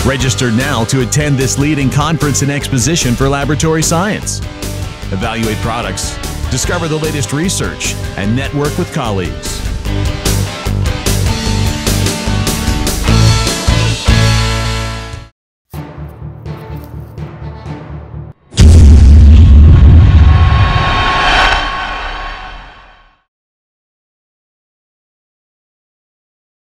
Register now to attend this leading conference and exposition for laboratory science. Evaluate products, discover the latest research, and network with colleagues.